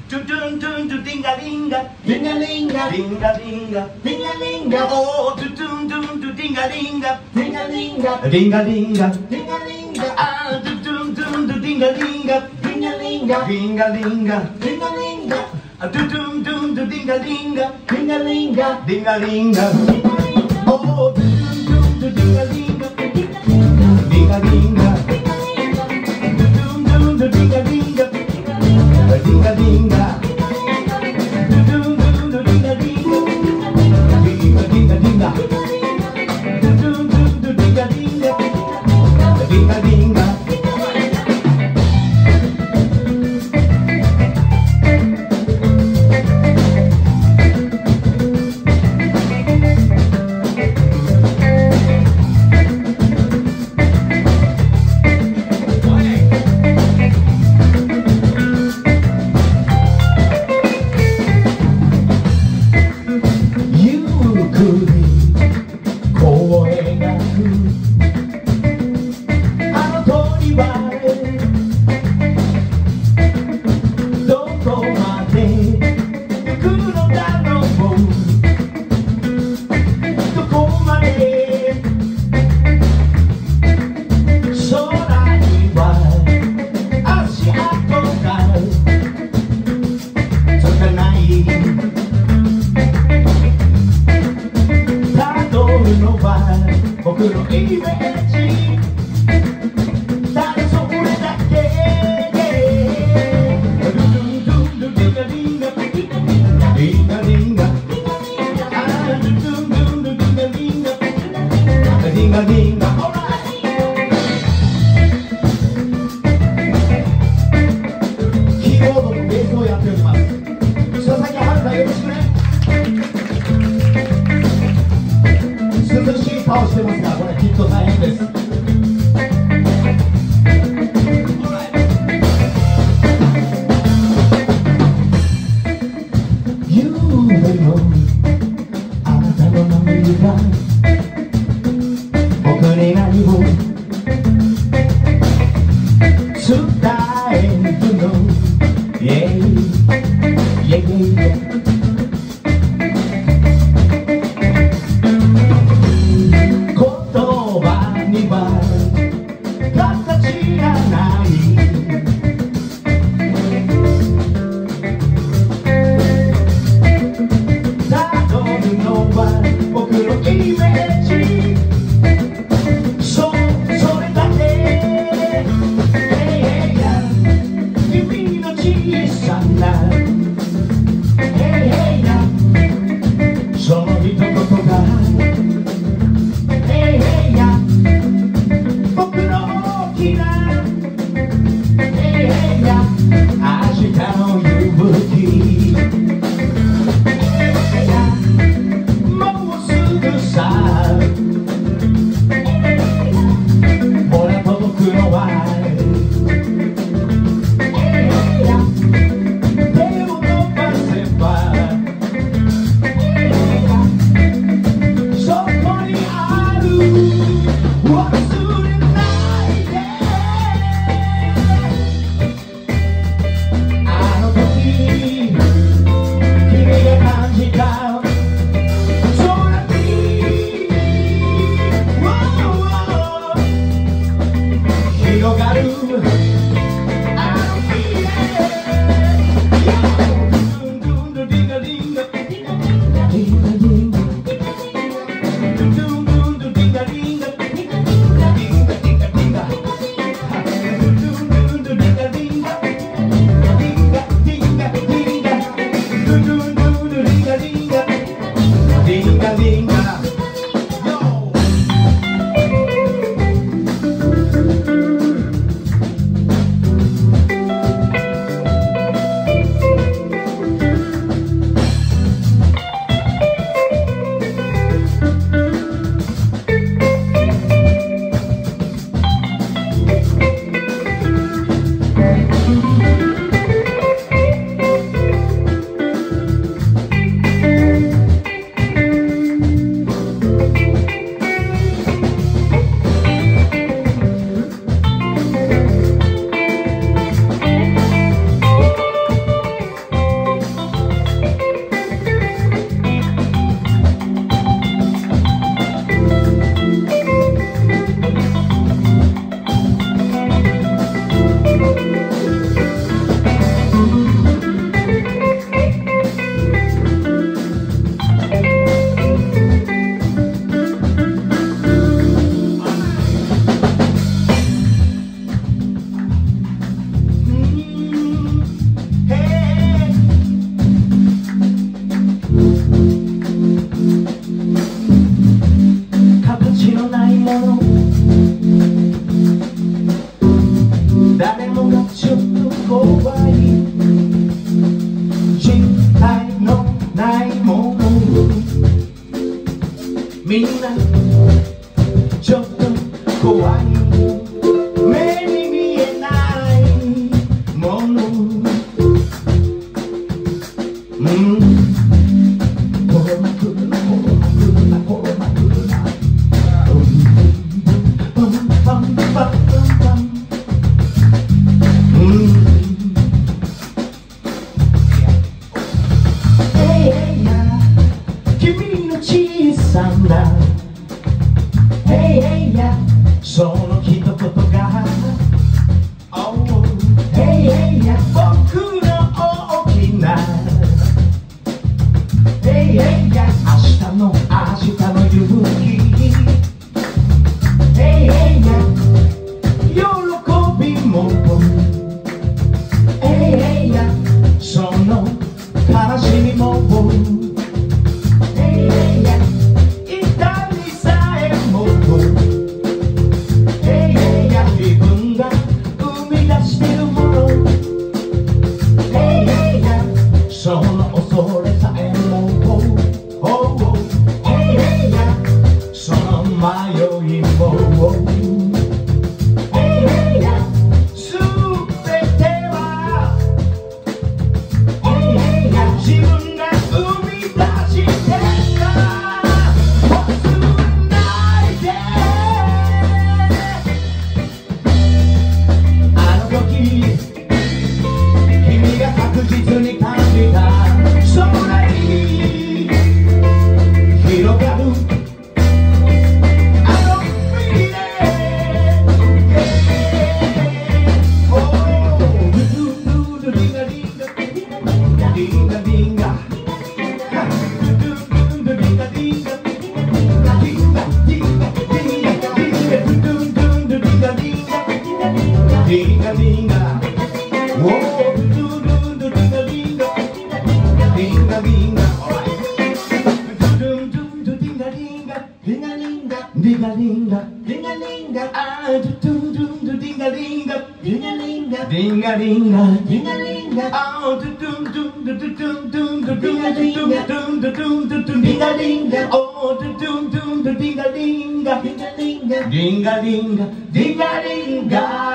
Ding-a-linga, Ding-a-linga, ding-a-linga, ding-a-linga, oh, ding-a-linga, ding-a-linga, ding-a-linga, ding-a-linga, ah, ding-a-linga, ding-a-linga, ding-a-linga, ding-a-linga, ah, ding-a-linga, ding-a-linga, ding-a-linga, oh, ding-a-linga, ding-a-linga, ding-a-linga, ding-a-linga, ding-a-linga.僕のイメージただそれだけでドゥドゥドゥドゥディガディガディガディガあドゥドゥドゥドゥディガディガディガディガキーボードとベースをやっております佐々木春菜よろしくね涼しい顔してますが、これきっと大変です。夢のあなたの涙僕に何を伝えるの Yeah, yeah, yeah, yeah.手を伸ばせばみんなちょっと怖い目に見えないものコロナ来るなコロナ来るなコロナ来るなパンパンパンパンパン君の小さなその一言が僕の大きな明日の勇気喜びもその悲しみも痛みさえも自分が生み出してるものその恐れさえもその迷いもすべては自分が生み出してた忘れないであの時君が確実に感じた空に広がるあの未来リンガリンガリンガリンガリンガリンガリンガリンガ